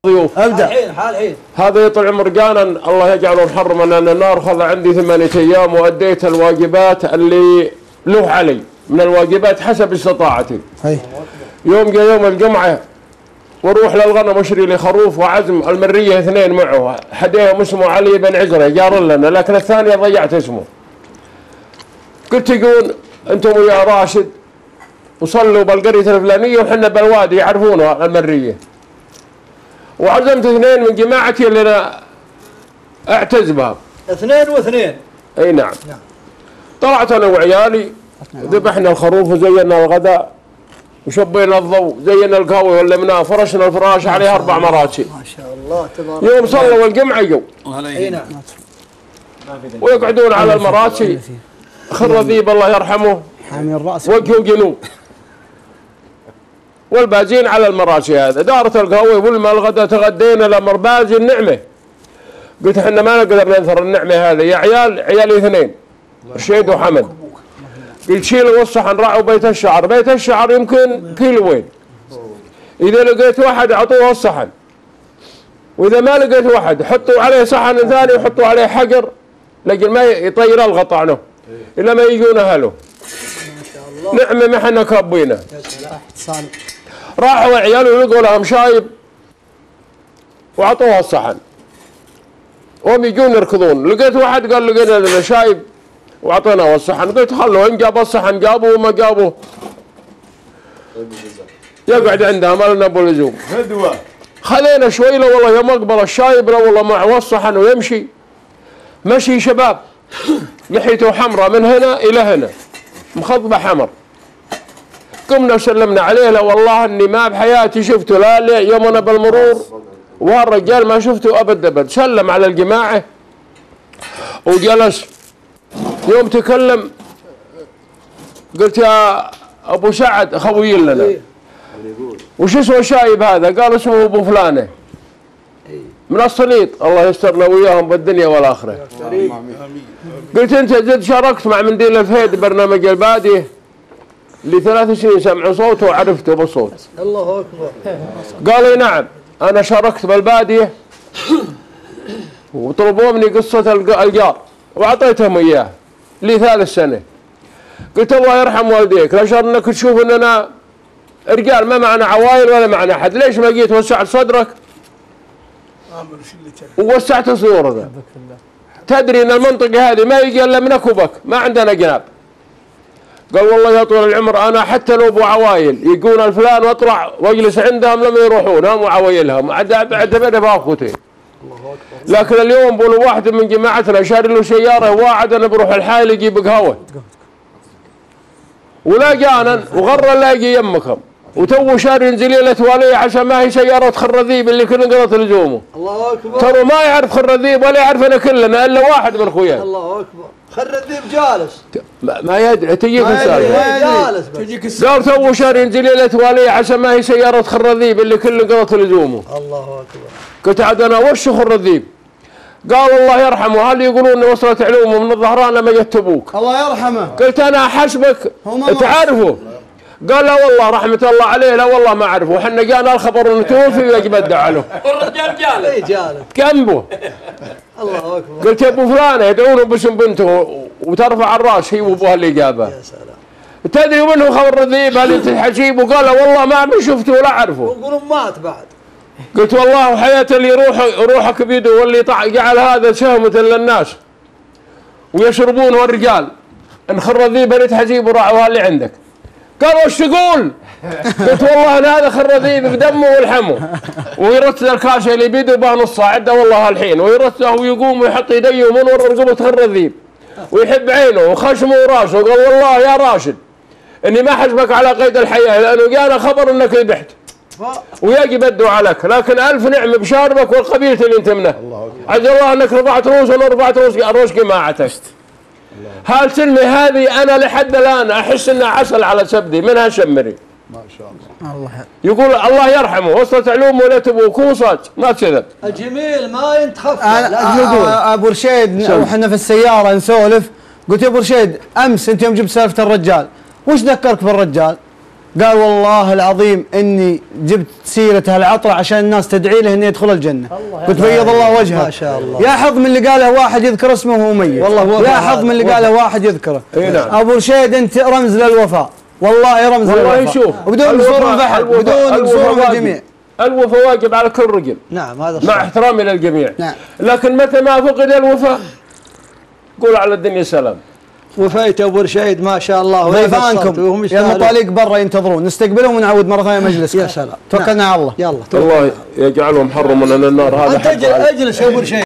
ضيوف ابدا الحين هذا يطول عمر قانا الله يجعله محرما لان النار خذ عندي 8 ايام واديت الواجبات اللي له علي من الواجبات حسب استطاعتي. يوم جاء يوم الجمعه واروح للغنم اشري لي خروف وعزم المريه 2 معه، حديهم اسمه علي بن عزره جار لنا لكن الثانيه ضيعت اسمه. قلت يقول انتم ويا راشد وصلوا بالقريه الفلانيه وحنا بالوادي يعرفونه المريه. وعزمت 2 من جماعتي اللي انا اعتز بها. 2 و2. اي نعم. طلعت انا وعيالي ذبحنا الخروف وزينا الغداء وشبينا الضوء، زينا القهوه ولمناه، فرشنا الفراش عليه 4 مراتب. ما شاء الله تبارك. يوم صلوا الجمعه جو. اي نعم. ويقعدون على المراتي خرذيب الله يرحمه حامي الراس وجهه جنوب. والبازين على المراسي هذا دارت القهوه يقول ما الغداء تغدينا لمرباز النعمه. قلت احنا ما نقدر ننثر النعمه هذه يا عيالي 2 رشيد وحمد. قلت شيلوا الصحن راعوا بيت الشعر، بيت الشعر يمكن كيلوين. اذا لقيت واحد اعطوه الصحن، واذا ما لقيت واحد حطوا عليه صحن ثاني وحطوا عليه حجر لكن ما يطير الغطاء عنه الا ما يجون اهله. نعمه ما احنا كابينه. راحوا عياله ولقوا لهم شايب واعطوها الصحن وهم يجون يركضون. لقيت واحد قال لقينا لنا شايب واعطيناه الصحن. قلت خلوه ان جاب الصحن جابوه وما جابوه يقعد عندها ما لنا ابو لزوم. خلينا شوي له والله يوم اقبل الشايب له والله معه الصحن ويمشي مشي شباب لحيته حمراء من هنا الى هنا مخضبه حمر. قمنا وسلمنا عليه لا والله اني ما بحياتي شفته لا يوم انا بالمرور وهالرجال ما شفته ابد. سلم على الجماعه وجلس. يوم تكلم قلت يا ابو سعد خوي لنا وش اسمه الشايب هذا؟ قال اسمه ابو فلانه من الصليط الله يستر له وياهم بالدنيا والاخره. قلت انت زد شاركت مع منديل الفهد برنامج الباديه ل3 سنين سمعوا صوته وعرفته بالصوت. الله اكبر. قال لي نعم انا شاركت بالباديه وطلبوا مني قصه الجار واعطيتهم اياه لي 3 سنة. قلت الله يرحم والديك لا شر انك تشوف اننا رجال ما معنا عوائل ولا معنا احد، ليش ما جيت وسعت صدرك ووسعت صدورك؟ تدري ان المنطقه هذه ما يجي الا منك وبك، ما عندنا جناب. قال والله يا طول العمر انا حتى لو ابو عوايل يقون الفلان واطلع واجلس عندهم لما يروحون هم وعوايلهم اعتبرها باخوتي. لكن اليوم بقولوا واحد من جماعتنا شاري له سياره واعد انا بروح الحايل يجيب قهوه ولا جانا وغر الاقي يمكم وتو شاري زليله ولي عشان ما هي سياره خرذيب اللي كنا قرط لزومه. الله اكبر. ترى ما يعرف خرذيب ولا يعرفنا كلنا الا واحد من اخوياي. الله اكبر. خرذيب جالس ما يدري تجيك السالفه. تجيك قال تو شاري زليله ولي عشان ما هي سياره خرذيب اللي كنا قرط لزومه. الله اكبر. قلت عاد انا وش خرذيب؟ قال الله يرحمه هل يقولون وصلت علومه من الظهران لما يتبوك. الله يرحمه. قلت انا احسبك تعرفه. قال لا والله رحمه الله عليه لا والله ما اعرفه وحنا جانا الخبر انه توفي ويجب الدعاء له. والرجال جالس. اي جالس. جنبه. الله اكبر. قلت يا ابو فلانه يدعونه باسم بنته وترفع الراس هي وابوها اللي جابه. يا سلام. تدري منه خبر الذيب هل انت حجيب؟ وقال والله ما شفته ولا اعرفه. ويقولون مات بعد. قلت والله حياة اللي روحك بيده واللي جعل هذا شهمة للناس ويشربون الرجال ان خرذيب انت حجيب وراعوها اللي عندك. قال وش تقول؟ قلت والله ان هذا خرذيب بدمه ولحمه ويرتز الكاسه اللي بيده بها نص عده والله الحين ويرتزه ويقوم ويحط يديه من ورا رقبه خرذيب ويحب عينه وخشمه وراسه. قال والله يا راشد اني ما حسبك على قيد الحياه لانه جانا خبر انك ذبحت ويجب الدعاء لك، لكن 1000 نعمه بشاربك والقبيله اللي انت منه. عجل الله انك رفعت روسه ورفعت روس جماعتك. هل سلمي هذه انا لحد الان احس انها عسل على سبدي منها شمري. ما شاء الله. يقول الله يرحمه وصلت علومه ولا تبوك وصلت ما كذب. الجميل ما ينتخف. ابو رشيد وحنا في السياره نسولف قلت يا ابو رشيد امس انت يوم جبت سالفه الرجال وش ذكرك بالرجال؟ قال والله العظيم اني جبت سيره هالعطره عشان الناس تدعي له انه يدخل الجنه. قلت بيض الله وجهه. ما شاء الله. يا حظ من اللي قاله واحد يذكر اسمه وهو ميت. والله يا حظ من اللي قاله واحد يذكره. نعم. ابو رشيد انت رمز للوفاء، والله رمز والله للوفاء. شوف وبدون قصور الفحل، بدون قصور من الجميع. الوفاء واجب على كل رجل. نعم هذا مع احترامي للجميع. نعم. لكن متى ما فقد الوفاء قول على الدنيا سلام. وفيت ابو رشيد ما شاء الله. ضيفانكم يا المطالق برا ينتظرون، نستقبلهم ونعود مره ثانيه مجلسكم. يا سلام. توكلنا على الله. يلا الله يجعلهم حرم من النار. هذا انت اجلس يا ابو رشيد.